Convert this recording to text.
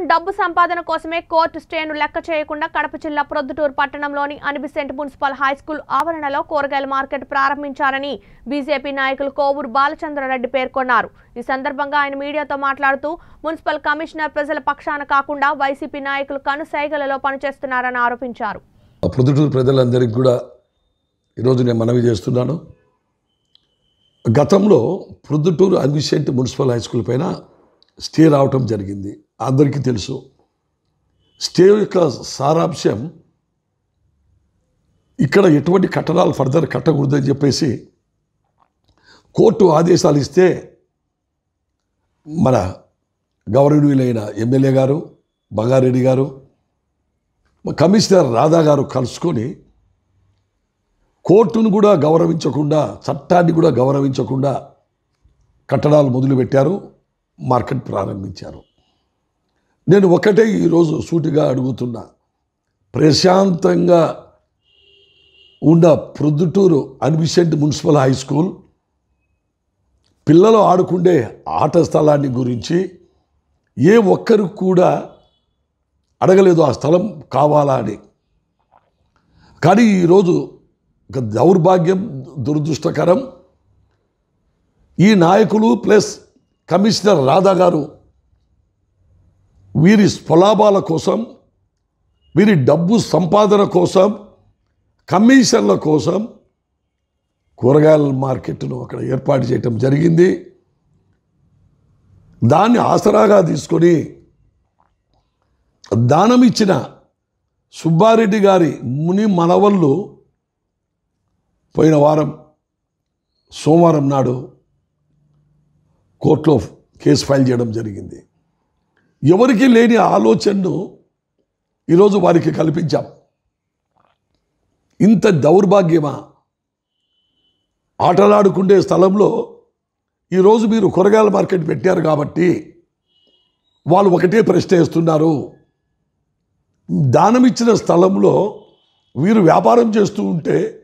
కేవలం డబ్బు సంపాదన కోసమే కోర్టు స్టేను లెక్క చేయకుండా కడప జిల్లా ప్రొద్దుటూరు పట్టణంలోని అనిబిసెంట్ మున్సిపల్ హైస్కూల్ ఆవరణలో కూరగాయల మార్కెట్ ప్రారంభించారని బీజేపీ నాయకులు కోవూరు బాలచంద్రారెడ్డి పేర్కొన్నారు. ఈ సందర్భంగా ఆయన మీడియాతో మాట్లాడుతూ మున్సిపల్ కమిషనర్ ప్రజల పక్షాన కాకుండా వైసీపీ నాయకులు కనుసైగలలో పనిచేస్తున్నారని ఆరోపించారు. ప్రొద్దుటూరు ప్రజలందరికీ కూడా ఈరోజు నేను మనవి చేస్తున్నాను. గతంలో ప్రొద్దుటూరు అనిబిసెంట్ మున్సిపల్ హైస్కూల్ పైన స్టే రావటం జరిగింది. అందరికీ తెలుసు. స్టే యొక్క సారాంశం ఇక్కడ ఎటువంటి కట్టడాలు ఫర్దర్ కట్టకూడదని చెప్పేసి కోర్టు ఆదేశాలు ఇస్తే మన గౌరవనీయులైన ఎమ్మెల్యే గారు బంగారెడ్డి గారు కమిషనర్ రాధా గారు కలుసుకొని కోర్టును కూడా గౌరవించకుండా చట్టాన్ని కూడా గౌరవించకుండా కట్టడాలు మొదలుపెట్టారు, మార్కెట్ ప్రారంభించారు. నేను ఒకటే ఈరోజు సూటిగా అడుగుతున్నా, ప్రశాంతంగా ఉన్న Proddatur Annie Besant municipal high school పిల్లలు ఆడుకుండే ఆట స్థలాన్ని గురించి ఏ ఒక్కరు కూడా అడగలేదు ఆ స్థలం కావాలా అని. కానీ ఈరోజు ఒక దౌర్భాగ్యం, దురదృష్టకరం, ఈ నాయకులు ప్లస్ కమిషనర్ రాధా గారు వీరి స్వలాభాల కోసం, వీరి డబ్బు సంపాదన కోసం, కమిషన్ల కోసం కూరగాయల మార్కెట్ను అక్కడ ఏర్పాటు చేయటం జరిగింది. దాన్ని ఆసరాగా తీసుకొని దానం ఇచ్చిన సుబ్బారెడ్డి గారి ముని మనవళ్ళు పోయిన వారం సోమవారం నాడు కోర్టులో కేసు ఫైల్ చేయడం జరిగింది. ఎవరికి లేని ఆలోచనను ఈరోజు వారికి కల్పించాం. ఇంత దౌర్భాగ్యమా? ఆటలాడుకునే స్థలంలో ఈరోజు మీరు కూరగాయల మార్కెట్ పెట్టారు కాబట్టి వాళ్ళు ఒకటే ప్రశ్న వేస్తున్నారు, దానం ఇచ్చిన స్థలంలో వీరు వ్యాపారం చేస్తూ ఉంటే